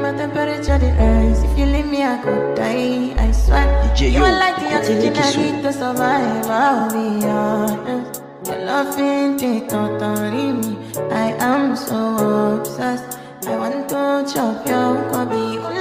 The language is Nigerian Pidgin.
my temperature the rise. If you leave me, I could die. I swear. DJ You Yo, are like the oxygen I Kisu. need to survive. I'll be honest. Your loving take totally me. I am so obsessed. I want to chop your kwabi.